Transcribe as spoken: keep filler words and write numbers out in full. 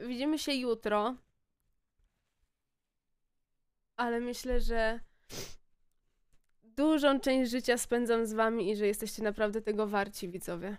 widzimy się jutro, ale myślę, że dużą część życia spędzam z wami i że jesteście naprawdę tego warci, widzowie.